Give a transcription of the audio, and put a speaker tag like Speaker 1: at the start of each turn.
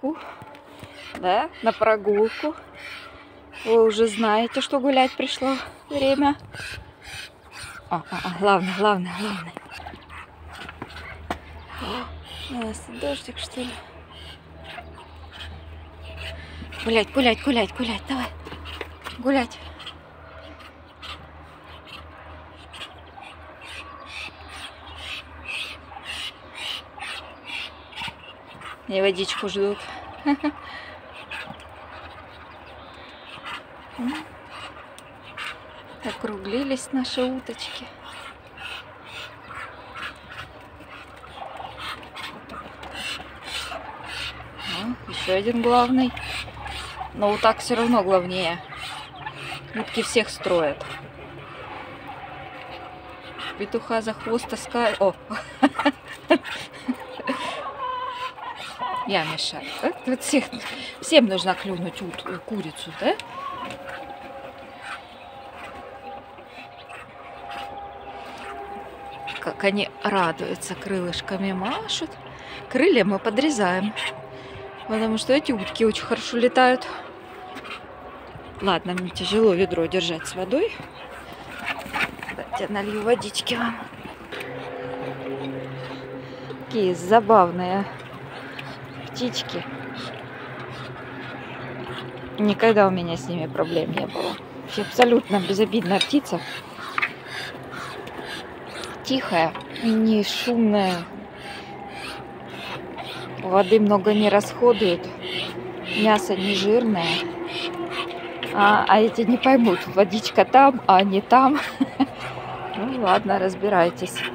Speaker 1: прогулку. Да, на прогулку. Вы уже знаете, что гулять пришло время. Главное. У нас дождик, что ли? Гулять, давай. Гулять. И водичку ждут. Округлились наши уточки. Еще один главный. Но вот так все равно главнее. Утки всех строят. Петуха за хвост таскает. О! Я мешаю. Да? Вот всем нужно клюнуть курицу, да? Как они радуются, крылышками машут. Крылья мы подрезаем, потому что эти утки очень хорошо летают. Ладно, мне тяжело ведро держать с водой. Давайте я налью водички вам. Такие забавные птички. Никогда у меня с ними проблем не было. Вообще абсолютно безобидная птица. Тихая, не шумная. Воды много не расходует. Мясо не жирное. А эти не поймут, водичка там, а не там. Ну ладно, разбирайтесь.